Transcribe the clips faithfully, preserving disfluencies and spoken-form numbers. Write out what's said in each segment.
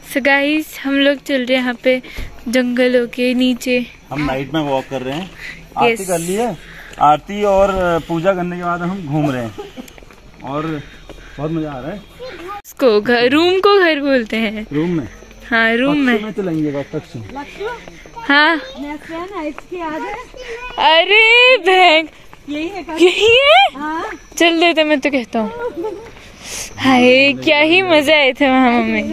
So guys हम लोग चल रहे हैं यहाँ पे जंगलों के नीचे। हम नाइट में वॉक कर रहे हैं। आरती कर ली है, आरती और पूजा करने के बाद हम घूम रहे हैं और बहुत मजा आ रहा है। इसको घर, रूम को घर बोलते हैं। रूम में? हाँ रूम में, में चलेंगे पक्षी। हाँ अरे बहन यही है, यही है? हाँ। चल देते, मैं तो कहता हूँ। हाय क्या ही मजा आए थे वहाँ मम्मी।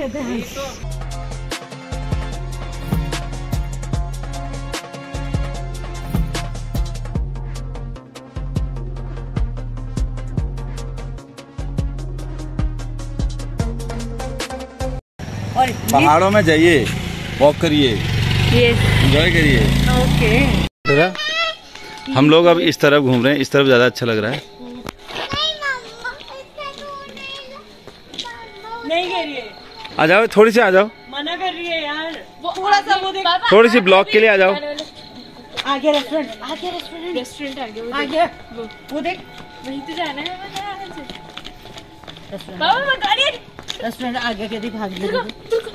पहाड़ों में जाइए, वॉक करिए, एंजॉय करिए। ओके। हम लोग अब इस तरफ घूम रहे हैं, इस तरफ ज्यादा अच्छा लग रहा है। नहीं कर रही है। आ जाओ, थोड़ी सी आ जाओ। मना कर रही है यार। थोड़ा सा वो देख, थोड़ी सी ब्लॉक के लिए आ जाओ। आगे रेस्टोरेंट, आगे रेस्टोरेंट, रेस्टोरेंट आगे, आगे वो, वो देख, वहीं तो जाना है। रेस्टोरेंट आगे के दिखा दे।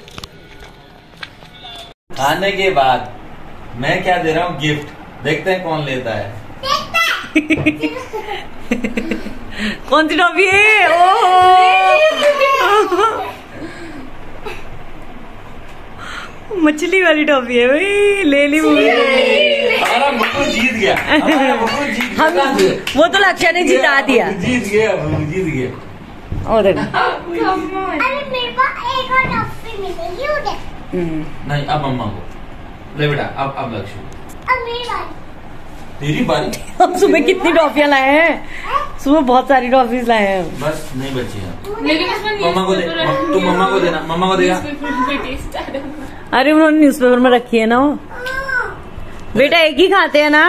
खाने के बाद मैं क्या दे रहा हूँ गिफ्ट, देखते हैं कौन लेता है। कौन सी टॉफी है? ओह मछली वाली टॉफी है भाई, ले ली। हमारा बब्बू जीत गया, हमारा बब्बू जीत गया। हम वो तो लक्ष्य ने जिता दिया। जीत गया, जीत गया। ओ देखो, अरे मेरे को एक और टॉफी मिलेगी उधर। नहीं, अब मम्मा को ले बेटा। अब अब लक्ष्य, अब मेरी बारी। तेरी बारी। हम सुबह कितनी टॉफियां लाए हैं, सुबह बहुत सारी टॉफीज लाए हैं। बस नहीं बची है। मम्मा को दे, तू मम्मा को देना, मम्मा को देगा। अरे उन्होंने न्यूज़पेपर में रखी है ना वो। बेटा एक ही खाते हैं ना।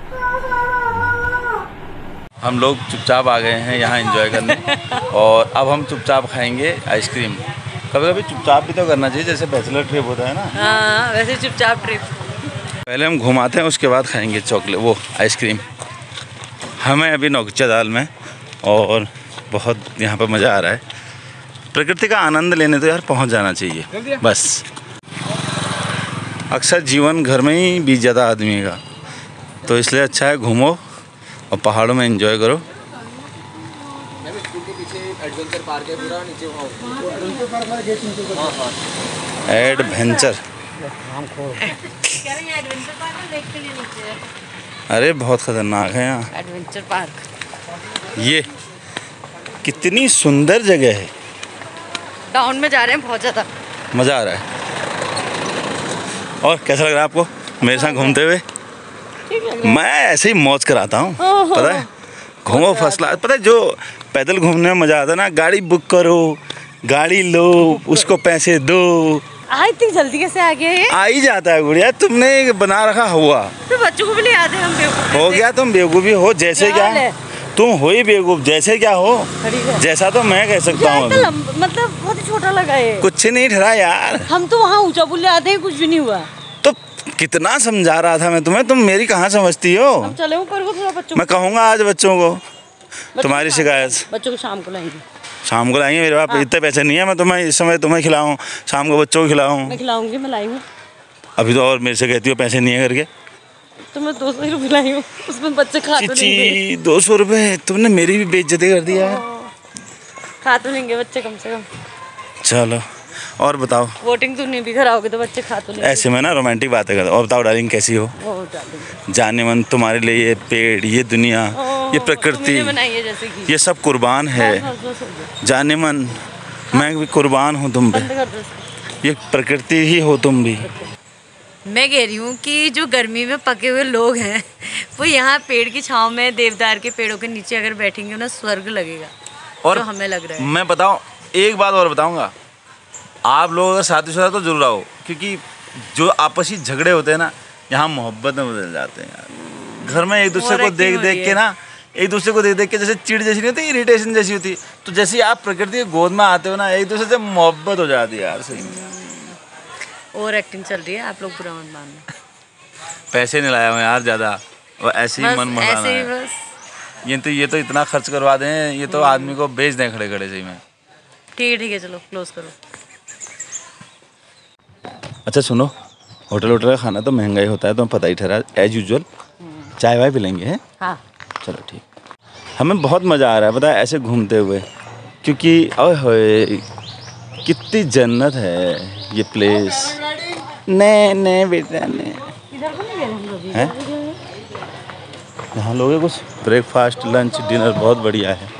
हम लोग चुपचाप आ गए हैं यहाँ एंजॉय करने और अब हम चुपचाप खाएंगे आइसक्रीम। कभी कभी चुपचाप भी तो करना चाहिए, जैसे बैचलर ट्रिप होता है ना। हाँ वैसे चुपचाप ट्रिप। पहले हम घुमाते हैं, उसके बाद खाएंगे चॉकलेट, वो आइसक्रीम। हमें अभी नौकचा दाल में और बहुत यहाँ पर मज़ा आ रहा है। प्रकृति का आनंद लेने तो यार पहुँच जाना चाहिए बस। अक्सर जीवन घर में ही बीत जाता आदमी का, तो इसलिए अच्छा है घूमो और पहाड़ों में एंजॉय करो। एडवेंचर, अरे बहुत खतरनाक है यहाँ एडवेंचर पार्क। ये कितनी सुंदर जगह है। टाउन में जा रहे हैं, बहुत ज्यादा मज़ा आ रहा है। और कैसा लग रहा है आपको मेरे साथ घूमते हुए? मैं ऐसे ही मौज कराता हूँ, पता है। घूमो फर्स्ट क्लास। पता है जो पैदल घूमने में मज़ा आता है ना, गाड़ी बुक करो, गाड़ी लो, उसको पैसे दो। आ इतनी जल्दी कैसे आ गया ये? आ ही जाता है गुड़िया, तुमने बना रखा हुआ। तो बच्चों को भी ले आते हैं हम। बेवकूफ हो गया, तुम बेवकूफ़ी हो। जैसे क्या, क्या तुम हो ही बेवकूफ, जैसे क्या हो, जैसा तो मैं कह सकता हूँ। मतलब बहुत ही छोटा लगा है। कुछ नहीं ठहरा यार। हम तो वहाँ ऊंचा पुल ले आते हैं, कुछ भी नहीं हुआ। तो कितना समझा रहा था मैं तुम्हें, तुम मेरी कहाँ समझती हो। हम चले ऊपर को थोड़ा बच्चों। मैं कहूँगा आज बच्चों को, तुम्हारी शिकायत। बच्चों को शाम को लाएंगे। शाम को लाएंगे? मेरे पास इतने पैसे नहीं है मैं तुम्हें इस समय तुम्हें खिलाऊं, शाम को बच्चों को खिलाऊं। मैं खिलाऊंगी, मैं लाई हूँ। अभी तो और मेरे से कहती हो पैसे नहीं है करके। तो मैं दो सौ रुपये लाई हूँ, उसमें बच्चे खा तो लेंगे। दो सौ रुपये तुमने मेरी भी बेइज्जती कर दिया है। खा तो लेंगे बच्चे कम से कम। चलो और बताओ। वोटिंग तुमने भी कराओगे तो बच्चे खा तो लेंगे। ऐसे में ना रोमांटिक बातें करते। और बताओ डार्लिंग कैसी हो? जाने मन तुम्हारे लिए ये पेड़, ये दुनिया, ये प्रकृति, ये सब कुर्बान है। जाने मन मैं भी कुर्बान हूँ तुम पे, ये प्रकृति ही हो तुम भी। मैं कह रही हूँ कि जो गर्मी में पके हुए लोग हैं वो यहाँ पेड़ की छांव में देवदार के पेड़ों के नीचे अगर बैठेंगे ना, स्वर्ग लगेगा। और जो हमें लग रहा है। मैं बताऊँ एक बात और बताऊँगा, आप लोग अगर शादीशुदा तो जरूर आओ, क्योंकि जो आपसी झगड़े होते हैं ना यहाँ मोहब्बत में बदल जाते हैं यार। घर में एक दूसरे को देख देख के ना, एक दूसरे को देख देख के जैसे चिड़ जैसी नहीं होती, इरिटेशन जैसी होती, तो जैसे आप प्रकृति के गोद में आते हो ना, एक दूसरे से मोहब्बत हो जाती है यार। सही में और एक्टिंग चल रही है, आप लोग बुरा मत मानना। पैसे नहीं लाया हूँ यार ज़्यादा, और ऐसे ही मन मजाना है। ये तो ये तो इतना खर्च करवा दें, ये तो आदमी को बेच दें खड़े खड़े। सही में ठीक है ठीक है, चलो क्लोज करो। अच्छा सुनो, होटल होटल का खाना तो महंगा ही होता है, तो पता ही ठहरा एज यूजुअल। चाय वाय पिलेंगे हैं? हाँ चलो ठीक। हमें बहुत मज़ा आ रहा है पता है ऐसे घूमते हुए, क्योंकि ओए होए कितनी जन्नत है ये प्लेस। नहीं नहीं बेटा नहीं है, यहाँ लोगे कुछ ब्रेकफास्ट लंच डिनर बहुत बढ़िया है।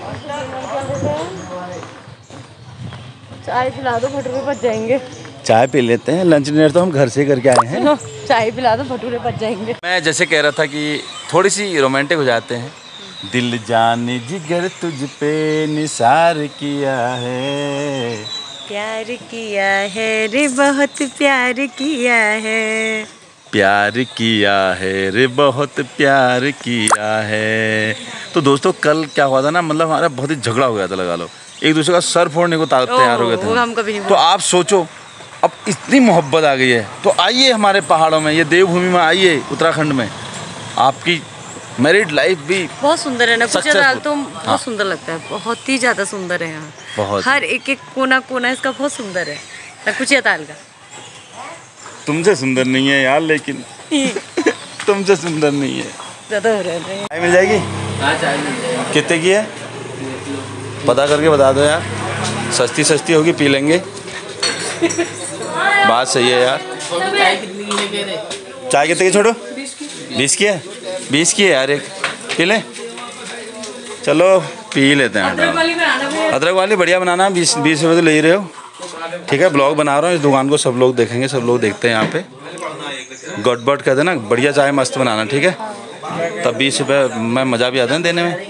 चाय पिला दो, भटूरे बच जाएंगे। चाय पी लेते हैं, लंच डिनर तो हम घर से करके आए हैं। सुनो, चाय पिला दो, भटूरे बच जाएंगे। मैं जैसे कह रहा था कि थोड़ी सी रोमांटिक हो जाते हैं। दिल जाने जिगर तुझ पे निसार किया है, प्यार किया है रे बहुत प्यार किया है, प्यार किया है रे बहुत प्यार किया है। तो दोस्तों कल क्या हुआ था ना, मतलब हमारा बहुत ही झगड़ा हो गया था, लगा लो एक दूसरे का सर फोड़ने को तैयार हो गए थे। हम कभी नहीं। तो आप सोचो अब इतनी मोहब्बत आ गई है, तो आइए हमारे पहाड़ों में, ये देवभूमि में आइए उत्तराखंड में, आपकी मैरिड लाइफ भी बहुत सुंदर है ना। कुछ दाल तो बहुत हाँ। सुंदर लगता है, बहुत ही ज़्यादा सुंदर है यहाँ। बहुत हर एक एक कोना कोना इसका बहुत सुंदर है, नकुचिया ताल का। तुमसे सुंदर नहीं है यार, लेकिन तुमसे सुंदर नहीं है। ज़्यादा हो रहा है। चाय मिल जाएगी? हाँ चाय मिल जाएगी। कितने की है पता करके बता दो यार, सस्ती सस्ती होगी पी लेंगे। बात सही है यार। चाय कितनी की लेके दे? चाय कितने की छोड़ो? बीस की है, बीस की है यार, एक पी लें। चलो पी लेते हैं। अदरक वाली बढ़िया बनाना, बीस बीस रुपये तो ले ही रहे हो। ठीक है, ब्लॉग बना रहा हूँ, इस दुकान को सब लोग देखेंगे, सब लोग देखते हैं यहाँ पे। गटबट कहते हैं ना, बढ़िया चाय मस्त बनाना, ठीक है। तब बीस रुपये में मज़ा भी आता है देने में।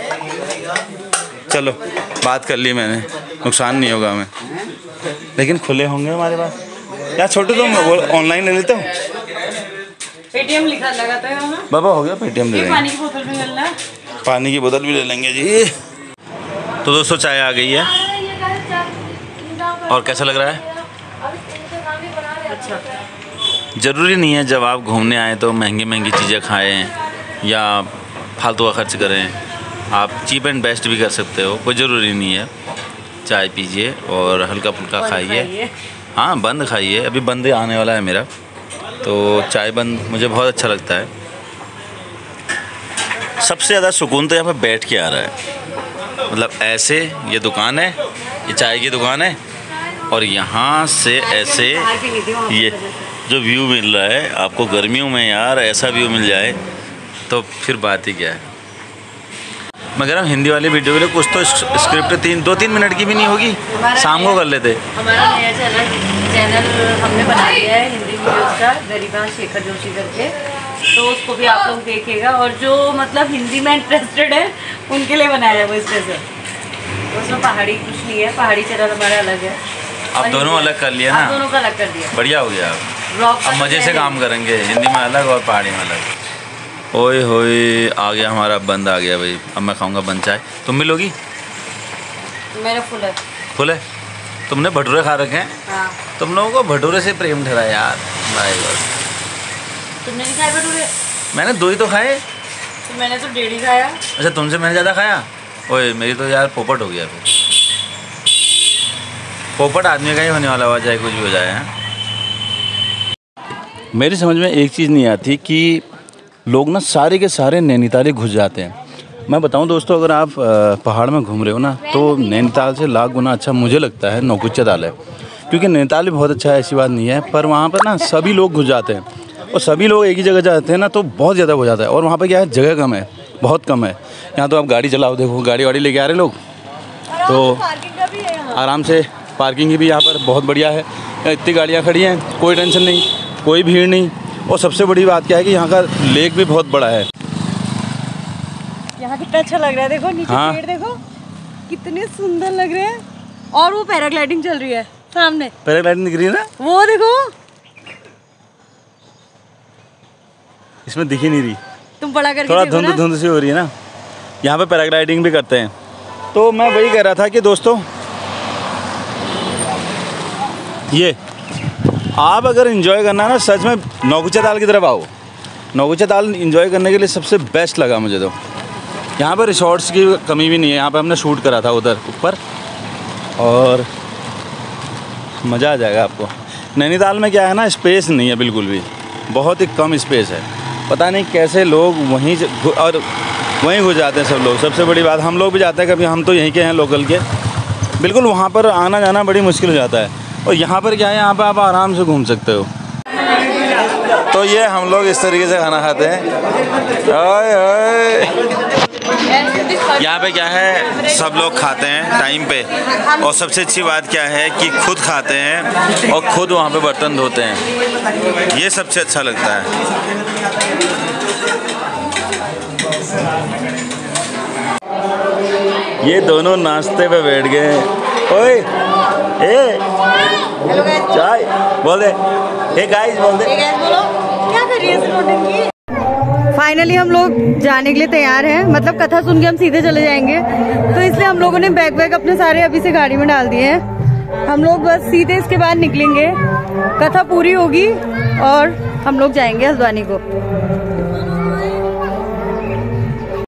चलो बात कर ली मैंने, नुकसान नहीं होगा हमें, लेकिन खुले होंगे हमारे पास यार। छोटू तुम ऑनलाइन ले लेते हो? पेटीएम लिखा लगाता है ना बाबा, हो गया पेटीएम ले लेंगे। पानी की बोतल भी मिलना है, पानी की बोतल भी ले लेंगे जी। तो दोस्तों चाय आ गई है, और कैसा लग रहा है? अच्छा। ज़रूरी नहीं है जब आप घूमने आए तो महंगी महंगी चीज़ें खाएं या फालतू का खर्च करें, आप चीप एंड बेस्ट भी कर सकते हो, कोई ज़रूरी नहीं है। चाय पीजिए और हल्का फुल्का खाइए। हाँ बंद खाइए, अभी बंद आने वाला है मेरा, तो चाय बंद मुझे बहुत अच्छा लगता है। सबसे ज़्यादा सुकून तो यहाँ पे बैठ के आ रहा है, मतलब ऐसे ये दुकान है, ये चाय की दुकान है, और यहाँ से ऐसे ये जो व्यू मिल रहा है आपको गर्मियों में यार, ऐसा व्यू मिल जाए तो फिर बात ही क्या है। मैं कह रहा हूँ हिंदी वाली वीडियो के लिए कुछ तो स्क्रिप्ट तीन दो तीन मिनट की भी नहीं होगी, शाम को कर लेते। हमारा नया चैनल चैनल हमने बना दिया है हिंदी वीडियोस का, गरिमा शेखर जोशी करके, तो उसको भी आप लोग देखिएगा। और जो मतलब हिंदी में इंटरेस्टेड है उनके लिए बनाया है वो स्पेशल। उसमें पहाड़ी कुछ नहीं है, पहाड़ी चैनल हमारा अलग है। आप दोनों अलग कर लिया ना? दोनों का अलग कर दिया, बढ़िया हो गया। अब मज़े से काम करेंगे, हिंदी में अलग और पहाड़ी में अलग। ओए होए आ गया हमारा बंद आ गया भाई, अब मैं खाऊंगा बंद चाय। तुम भी लोगी? मेरा फुल है। फुल है? तुमने भटूरे खा रखे हैं? हाँ। तुम लोगों को भटूरे से प्रेम ठहरा यार, भाई बस। तुमने नहीं खाए भटूरे? मैंने दो ही तो खाए। तो मैंने तो डेढ़ ही खाया। अच्छा तुमसे मैंने ज़्यादा खाया? ओए मेरी तो यार पोपट हो गया फिर। पोपट आदमी का ही होने वाला हुआ, चाहे कुछ भी हो जाए। हैं मेरी समझ में एक चीज़ नहीं आती कि लोग ना सारे के सारे नैनीताल घुस जाते हैं। मैं बताऊं दोस्तों, अगर आप पहाड़ में घूम रहे हो ना, तो नैनीताल से लाख गुना अच्छा मुझे लगता है नौकुचिया ताल है, क्योंकि नैनीताल भी बहुत अच्छा है, ऐसी बात नहीं है, पर वहाँ पर ना सभी लोग घुस जाते हैं, और सभी लोग एक ही जगह जाते हैं ना, तो बहुत ज़्यादा हो जाता है। और वहाँ पर क्या है, जगह कम है, बहुत कम है। यहाँ तो आप गाड़ी चलाओ, देखो गाड़ी वाड़ी लेके आ रहे लोग, तो आराम से पार्किंग भी यहाँ पर बहुत बढ़िया है, इतनी गाड़ियाँ खड़ी हैं, कोई टेंशन नहीं, कोई भीड़ नहीं। और सबसे बड़ी बात क्या है कि यहाँ का लेक भी बहुत बड़ा है। यहाँ कितना अच्छा लग रहा है, देखो नीचे हाँ। पेड़ देखो कितने सुंदर लग रहे हैं, और वो पैराग्लाइडिंग चल रही है सामने। पैराग्लाइडिंग दिख रही है ना, वो देखो, इसमें दिख ही नहीं रही, तुम बड़ा करके थोड़ा देखो धुंध ना। धुंध सी हो रही है ना। यहाँ पे पैराग्लाइडिंग भी करते हैं। तो मैं वही कह रहा था कि दोस्तों, ये आप अगर एंजॉय करना है ना, सच में नौकुचिया ताल की तरफ आओ। नौकुचिया ताल एंजॉय करने के लिए सबसे बेस्ट लगा मुझे तो। यहाँ पर रिसोर्ट्स की कमी भी नहीं है, यहाँ पर हमने शूट करा था उधर ऊपर, और मज़ा आ जाएगा आपको। नैनीताल में क्या है ना, स्पेस नहीं है बिल्कुल भी, बहुत ही कम स्पेस है। पता नहीं कैसे लोग वहीं से और वहीं घुस जाते हैं सब लोग। सबसे बड़ी बात, हम लोग भी जाते हैं कभी, हम तो यहीं के हैं लोकल के, बिल्कुल वहाँ पर आना जाना बड़ी मुश्किल हो जाता है। और यहाँ पर क्या है, यहाँ पर आप आराम से घूम सकते हो। तो ये हम लोग इस तरीके से खाना खाते हैं। ओए ओए, यहाँ पे क्या है, सब लोग खाते हैं टाइम पे, और सबसे अच्छी बात क्या है कि खुद खाते हैं और खुद वहाँ पे बर्तन धोते हैं, ये सबसे अच्छा लगता है। ये दोनों नाश्ते पे बैठ गए। ओए ए चाय बोल दे, हे गाइस बोल दे। क्या कर रही है? फाइनली हम लोग जाने के लिए तैयार हैं, मतलब कथा सुन के हम सीधे चले जाएंगे, तो इसलिए हम लोगों ने बैग वैग अपने सारे अभी से गाड़ी में डाल दिए हैं। हम लोग बस सीधे इसके बाद निकलेंगे, कथा पूरी होगी और हम लोग जाएंगे हल्द्वानी को।